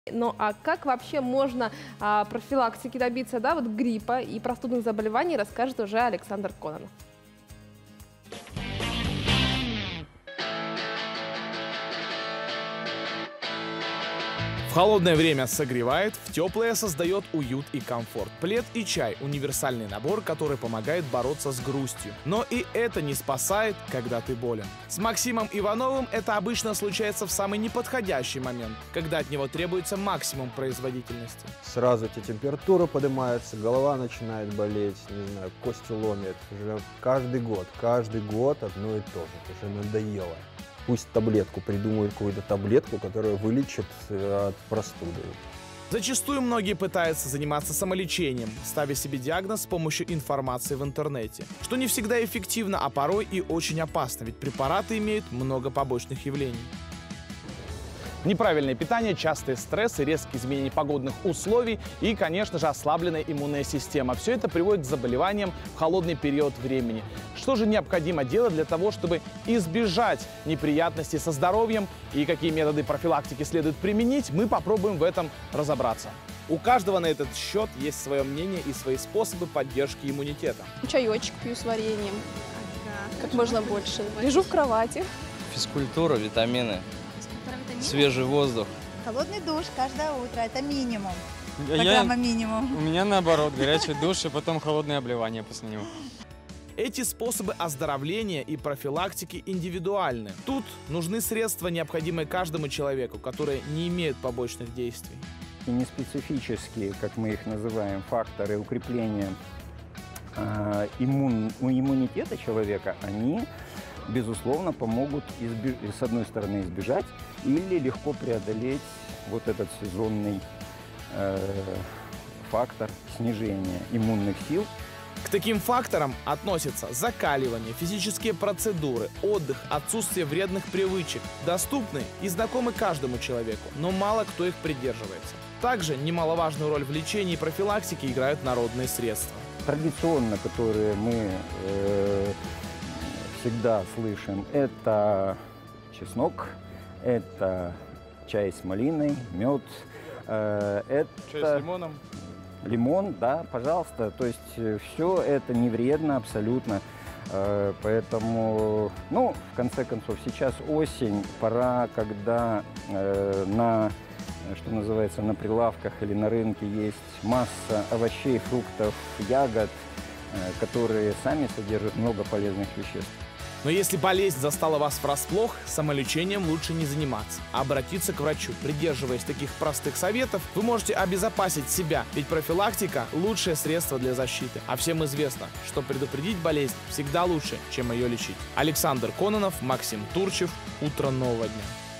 Ну а как вообще можно профилактики добиться, да, вот гриппа и простудных заболеваний, расскажет уже Александр Кононов. В холодное время согревает, в теплое создает уют и комфорт. Плед и чай – универсальный набор, который помогает бороться с грустью. Но и это не спасает, когда ты болен. С Максимом Ивановым это обычно случается в самый неподходящий момент, когда от него требуется максимум производительности. Сразу тебе температура поднимается, голова начинает болеть, не знаю, кости ломит. Уже каждый год одно и то же, уже надоело. Пусть таблетку придумают, какую-то таблетку, которая вылечит от простуды. Зачастую многие пытаются заниматься самолечением, ставя себе диагноз с помощью информации в интернете. Что не всегда эффективно, а порой и очень опасно, ведь препараты имеют много побочных явлений. Неправильное питание, частые стрессы, резкие изменения погодных условий и, конечно же, ослабленная иммунная система. Все это приводит к заболеваниям в холодный период времени. Что же необходимо делать для того, чтобы избежать неприятностей со здоровьем и какие методы профилактики следует применить, мы попробуем в этом разобраться. У каждого на этот счет есть свое мнение и свои способы поддержки иммунитета. Чаечек пью с вареньем, как можно больше. Лежу в кровати. Физкультура, витамины. Свежий воздух. Холодный душ каждое утро, это минимум. Программа минимум. У меня наоборот, горячий душ и потом холодное обливание после него. Эти способы оздоровления и профилактики индивидуальны. Тут нужны средства, необходимые каждому человеку, которые не имеют побочных действий. И неспецифические, как мы их называем, факторы укрепления иммунитета человека, они, безусловно, помогут, с одной стороны, избежать или легко преодолеть вот этот сезонный фактор снижения иммунных сил. К таким факторам относятся закаливание, физические процедуры, отдых, отсутствие вредных привычек, доступны и знакомы каждому человеку, но мало кто их придерживается. Также немаловажную роль в лечении и профилактике играют народные средства. Традиционно, которые мы всегда слышим, это чеснок, это чай с малиной, мед, это Чай с лимоном. Лимон, да, пожалуйста. То есть все это не вредно абсолютно. Поэтому, ну, в конце концов, сейчас осень, пора, когда что называется, на прилавках или на рынке есть масса овощей, фруктов, ягод, которые сами содержат много полезных веществ. Но если болезнь застала вас врасплох, самолечением лучше не заниматься, а обратиться к врачу. Придерживаясь таких простых советов, вы можете обезопасить себя, ведь профилактика – лучшее средство для защиты. А всем известно, что предупредить болезнь всегда лучше, чем ее лечить. Александр Кононов, Максим Турчев. Утро нового дня.